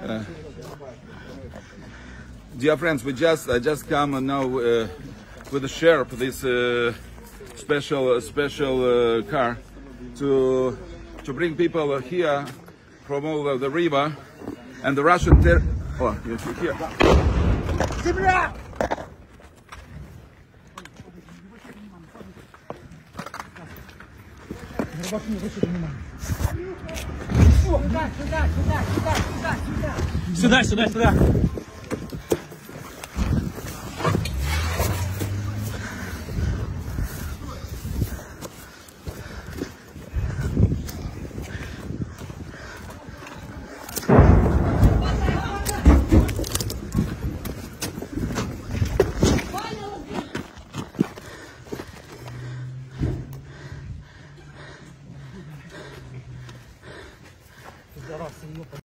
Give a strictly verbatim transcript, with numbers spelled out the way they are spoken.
Uh, dear friends, we just I just come now uh, with a share for this uh, special special uh, car to to bring people here from all of the river and the Russian ter oh you see here. Сюда, сюда, сюда.